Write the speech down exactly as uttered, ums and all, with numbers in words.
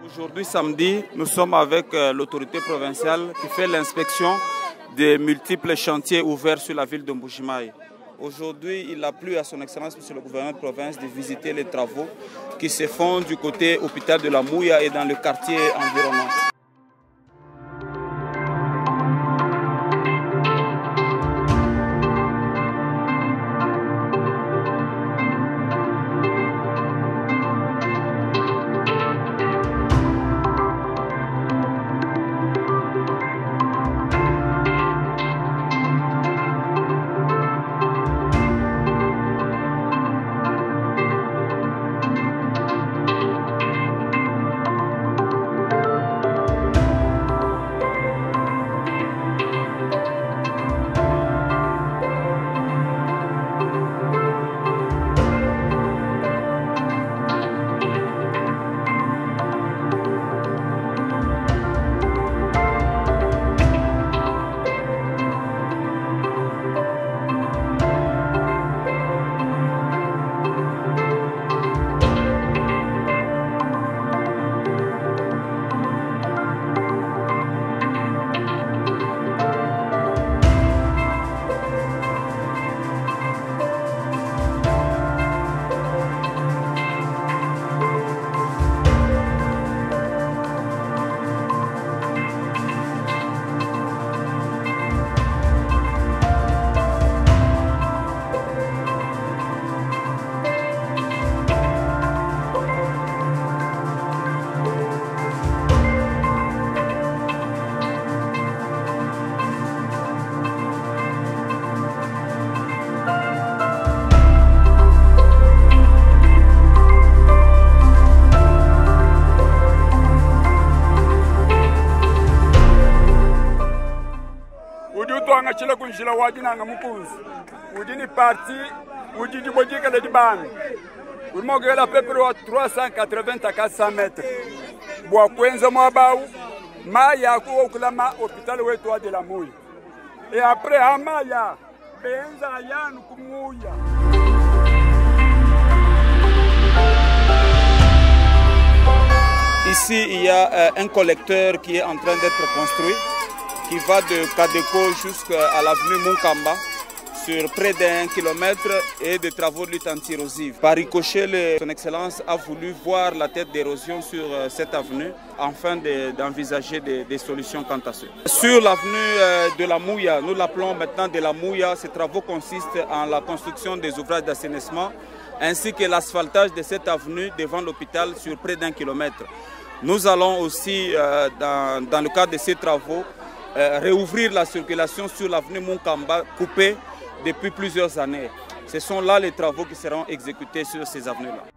Aujourd'hui, samedi, nous sommes avec l'autorité provinciale qui fait l'inspection des multiples chantiers ouverts sur la ville de Mbuji-Mayi. Aujourd'hui, il a plu à son Excellence, Monsieur le gouverneur de province, de visiter les travaux qui se font du côté hôpital de la Mouya et dans le quartier environnant. Chila kunjila wajina nga mukunzi ujini parti ujiji bojika le dibani ulimoge la pepere wa trois cent quatre-vingts à quatre cents mètres bwa kwenza mwabau maya ku okulama hôpital wetu wa de la Mouya et après amaya benza yanu kumuya. Ici, il y a euh, un collecteur qui est en train d'être construit, qui va de Kadeko jusqu'à l'avenue Munkamba, sur près d'un kilomètre, et des travaux de lutte anti-érosive. Par ricochet, le, son Excellence a voulu voir la tête d'érosion sur euh, cette avenue, afin d'envisager de, des, des solutions quant à cela. Sur l'avenue euh, de la Mouya, nous l'appelons maintenant de la Mouya, ces travaux consistent en la construction des ouvrages d'assainissement, ainsi que l'asphaltage de cette avenue devant l'hôpital sur près d'un kilomètre. Nous allons aussi, euh, dans, dans le cadre de ces travaux, Euh, réouvrir la circulation sur l'avenue Munkamba coupée depuis plusieurs années. Ce sont là les travaux qui seront exécutés sur ces avenues-là.